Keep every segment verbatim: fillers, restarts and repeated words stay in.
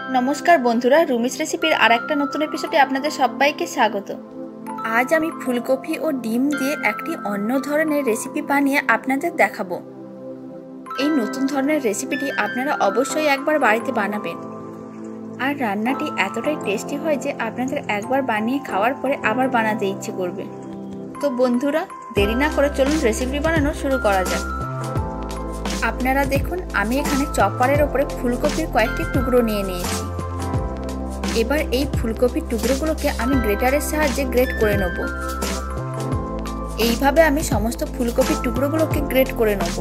नमस्कार बंधुरा रूमिस रेसिपिर और एक नतून एपिसोडे आपनादेर सबाइके स्वागत। आज आमी फुलकपि और डिम दिए एकटी अन्य धरनेर रेसिपि बानिये आपनादेर देखाबो। এই নতুন ধরনের রেসিপিটি আপনারা অবশ্যই একবার বাড়িতে বানাবেন আর রান্নাটি এতটাই টেস্টি হয় যে আপনাদের একবার বানিয়ে খাওয়ার পরে আবার বানাতে ইচ্ছে করবে। তো বন্ধুরা দেরি না করে চলুন রেসিপি বানানো শুরু করা যাক। আপনারা দেখুন আমি এখানে চপারের উপরে ফুলকপির কয়েকটি টুকরো নিয়ে নিয়েছি। এবার এই ফুলকপির টুকরোগুলোকে আমি গ্রেটারের সাহায্যে গ্রেট করে নেব। এইভাবে আমি সমস্ত ফুলকপির টুকরোগুলোকে গ্রেট করে নেব।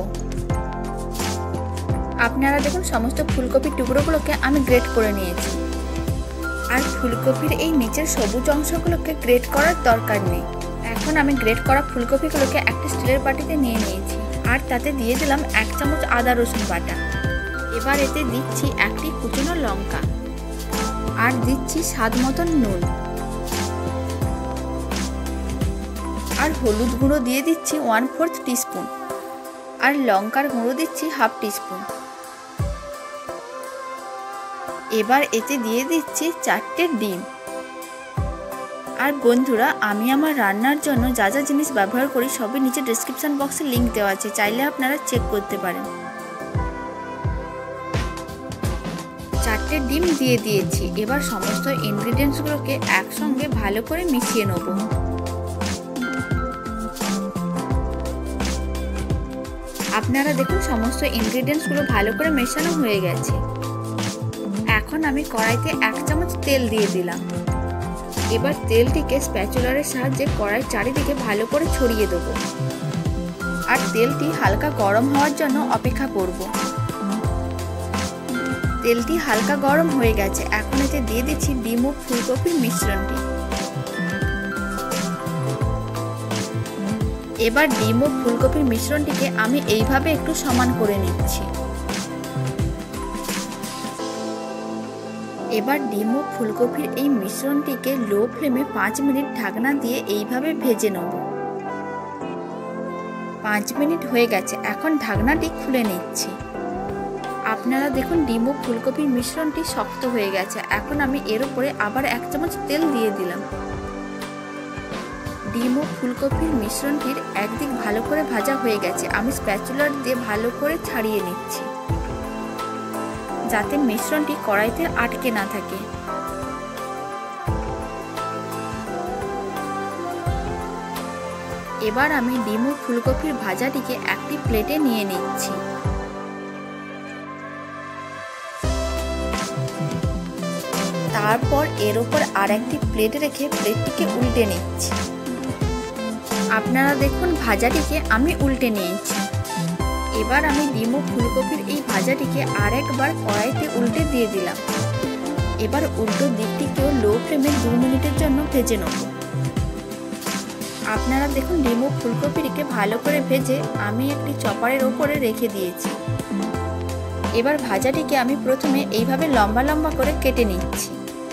আপনারা দেখুন সমস্ত ফুলকপির টুকরোগুলোকে আমি গ্রেট করে নিয়েছি। আর ফুলকপির এই নিচের সবুজ অংশগুলোকে গ্রেট করার দরকার নেই। এখন আমি গ্রেট করা ফুলকপিগুলোকে একটা স্টিলের বাটিতে নিয়ে নিয়েছি আর তাতে দিয়ে দিলাম এক চামচ আদা রসুন বাটা। এবার এতে দিচ্ছি একটি কুচনো লঙ্কা আর দিচ্ছি স্বাদ মতন নুন আর হলুদ গুঁড়ো দিয়ে দিচ্ছি ওয়ান ফোর্থ টিস্পুন আর লঙ্কার গুঁড়ো দিচ্ছি হাফ টিস্পুন। এবার এতে দিয়ে দিচ্ছি চারটে ডিম। আর বন্ধুরা আমি আমার রান্নার জন্য যা যা জিনিস ব্যবহার করি সবই নিচে ডেসক্রিপশন বক্সে লিংক দেওয়া আছে, চাইলে আপনারা চেক করতে পারেন। চারটে ডিম দিয়ে দিয়েছি। এবার সমস্ত ইনগ্রিডিয়েন্টসগুলোকে একসঙ্গে ভালো করে মিশিয়ে নেব। আপনারা দেখুন সমস্ত ইনগ্রিডিয়েন্টসগুলো ভালো করে মেশানো হয়ে গেছে। এখন আমি কড়াইতে এক চামচ তেল দিয়ে দিলাম। এবার তেলটিকে স্প্যাচুলারের সাহায্যে কড়াইয়ের চারিদিকে ভালো করে ছড়িয়ে দেব আর তেলটি হালকা গরম হওয়ার জন্য অপেক্ষা করব। তেলটি হালকা গরম হয়ে গেছে। এখন এতে দিয়ে দিচ্ছি ডিম ও ফুলকপির মিশ্রণটি। এবার ডিম ও ফুলকপির মিশ্রণটিকে আমি এইভাবে একটু সমান করে নিচ্ছি। এবার ডিম ও ফুলকপির এই মিশ্রণটিকে লো ফ্লেমে পাঁচ মিনিট ঢাকনা দিয়ে এইভাবে ভেজে নেব। পাঁচ মিনিট হয়ে গেছে। এখন ঢাকনাটি খুলে নিচ্ছি। আপনারা দেখুন ডিম ও ফুলকপির মিশ্রণটি শক্ত হয়ে গেছে। এখন আমি এর উপরে আবার এক চামচ তেল দিয়ে দিলাম। ডিম ও ফুলকপির মিশ্রণটির একদিক ভালো করে ভাজা হয়ে গেছে। আমি স্প্যাচুলার দিয়ে ভালো করে ছাড়িয়ে নিচ্ছি যাতে মিশ্রণটি কড়াইতে আটকে না থাকে। এবার আমি ডিম ও ফুলকপির ভাজাটিকে একটি প্লেটে নিয়ে নিচ্ছি। তারপর এর উপর আর একটি প্লেট রেখে প্লেটটিকে উল্টে নিচ্ছি। আপনারা দেখুন ভাজাটিকে আমি উল্টে নিয়েছি। এবার আমি ডিম ও ফুলকপির এই ভাজাটিকে আর একবার কড়াইতে উল্টে দিয়ে দিলাম। এবার উল্টো দিকটিকেও লো ফ্লেমে দু মিনিটের জন্য ভেজে নেব। আপনারা দেখুন ডিম ও ফুলকপিটিকে ভালো করে ভেজে আমি একটি চপারের ওপরে রেখে দিয়েছি। এবার ভাজাটিকে আমি প্রথমে এইভাবে লম্বা লম্বা করে কেটে নিচ্ছি।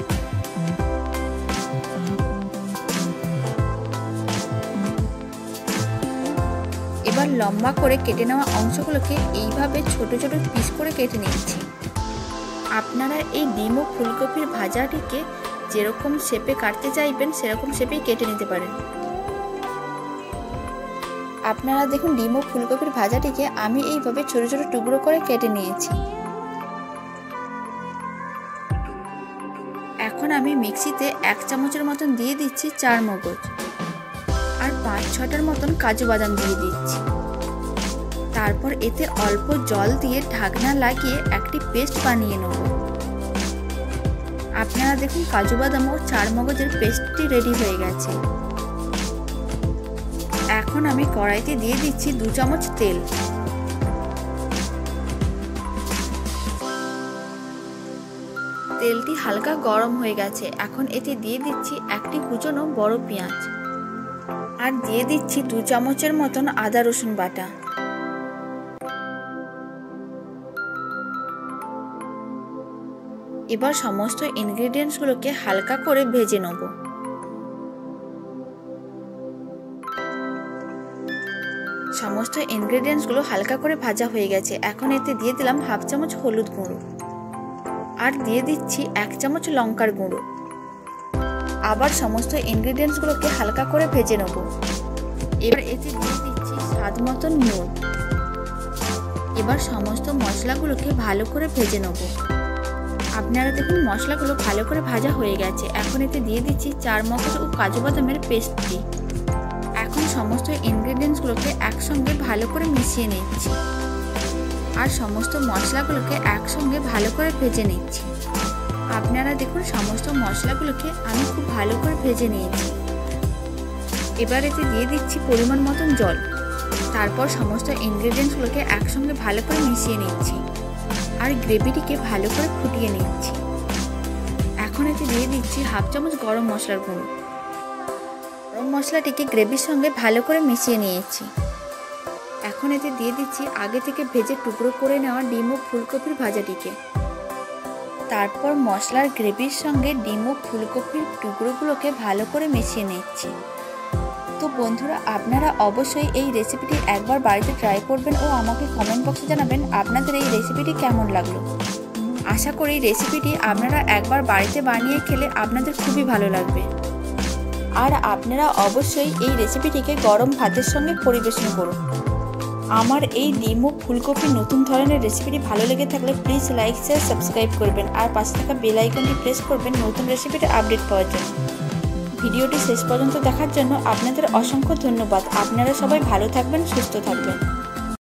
এবার লম্বা করে কেটে নেওয়া অংশগুলোকে এইভাবে ছোট ছোট পিস করে কেটে নিচ্ছি। আপনারা এই ডিম ও ফুলকপির ভাজাটিকে যেরকম শেপে কাটতে চাইবেন সেরকম শেপেই কেটে নিতে পারেন। আপনারা দেখুন ডিম ও ফুলকপির ভাজাটিকে আমি এইভাবে ছোট ছোট টুকরো করে কেটে নিয়েছি। এখন আমি মিক্সিতে এক চামচের মতন দিয়ে দিচ্ছি চার মগজ আর পাঁচ ছটার মতন কাজু বাদাম দিয়ে দিচ্ছি। তারপর এতে অল্প জল দিয়ে ঢাকনা লাগিয়ে একটি পেস্ট বানিয়ে নেব। আপনারা দেখুন কাজু বাদাম ও চার মগজের পেস্টটি রেডি হয়ে গেছে। এখন আমি কড়াইতে দিয়ে দিচ্ছি দু চামচ তেল। তেলটি হালকা গরম হয়ে গেছে। এখন এতে দিয়ে দিচ্ছি একটি কুচনো বড় পেঁয়াজ আর দিয়ে দিচ্ছি দু চামচের মতন আদা রসুন বাটা। এবার সমস্ত ইনগ্রিডিয়েন্টসগুলোকে হালকা করে ভেজে নেব। সমস্ত ইনগ্রিডিয়েন্টসগুলো হালকা করে ভাজা হয়ে গেছে। এখন এতে দিয়ে দিলাম হাফ চামচ হলুদ গুঁড়ো আর দিয়ে দিচ্ছি এক চামচ লঙ্কার গুঁড়ো। আবার সমস্ত ইনগ্রিডিয়েন্টসগুলোকে হালকা করে ভেজে নেব। এবার এতে দিয়ে দিচ্ছি স্বাদ মতন নুন। এবার সমস্ত মশলাগুলোকে ভালো করে ভেজে নেব। আপনারা দেখুন মশলাগুলো ভালো করে ভাজা হয়ে গেছে। এখন এতে দিয়ে দিচ্ছি চার মগজ ও কাজু বাদামের পেস্টটি। এখন সমস্ত ইনগ্রিডিয়েন্টসগুলোকে একসঙ্গে ভালো করে মিশিয়ে নিচ্ছি আর সমস্ত মশলাগুলোকে একসঙ্গে ভালো করে ভেজে নিচ্ছি। আপনারা দেখুন সমস্ত মশলাগুলোকে আমি খুব ভালো করে ভেজে নিয়েছি। এবার এতে দিয়ে দিচ্ছি পরিমাণ মতন জল। তারপর সমস্ত ইনগ্রিডিয়েন্টসগুলোকে একসঙ্গে ভালো করে মিশিয়ে নিচ্ছি আর গ্রেভিটিকে ভালো করে ফুটিয়ে নিচ্ছি। এখন এতে দিয়ে দিচ্ছি হাফ চামচ গরম মশলার গুঁড়ো। গরম মশলাটিকে গ্রেভির সঙ্গে ভালো করে মিশিয়ে নিয়েছি। এখন এতে দিয়ে দিচ্ছি আগে থেকে ভেজে টুকরো করে নেওয়া ডিম ও ফুলকপির ভাজাটিকে। তারপর মশলার গ্রেভির সঙ্গে ডিম ও ফুলকপির টুকরোগুলোকে ভালো করে মিশিয়ে নিচ্ছি। তো বন্ধুরা, আপনারা অবশ্যই এই রেসিপিটি একবার বাড়িতে ট্রাই করবেন ও আমাকে কমেন্ট বক্সে জানাবেন আপনাদের এই রেসিপিটি কেমন লাগলো। আশা করি রেসিপিটি আপনারা একবার বাড়িতে বানিয়ে খেলে আপনাদের খুবই ভালো লাগবে। আর আপনারা অবশ্যই এই রেসিপিটিকে গরম ভাতের সঙ্গে পরিবেশন করুন। আমার এই ডিম ও ফুলকপির নতুন ধরনের রেসিপিটি ভালো লেগে থাকলে প্লিজ লাইক শেয়ার সাবস্ক্রাইব করবেন আর পাশে থাকা বেল আইকনটি প্রেস করবেন নতুন রেসিপিটা আপডেট পাওয়ার জন্য। ভিডিওটি শেষ পর্যন্ত দেখার জন্য আপনাদের অসংখ্য ধন্যবাদ। আপনারা সবাই ভালো থাকবেন, সুস্থ থাকবেন।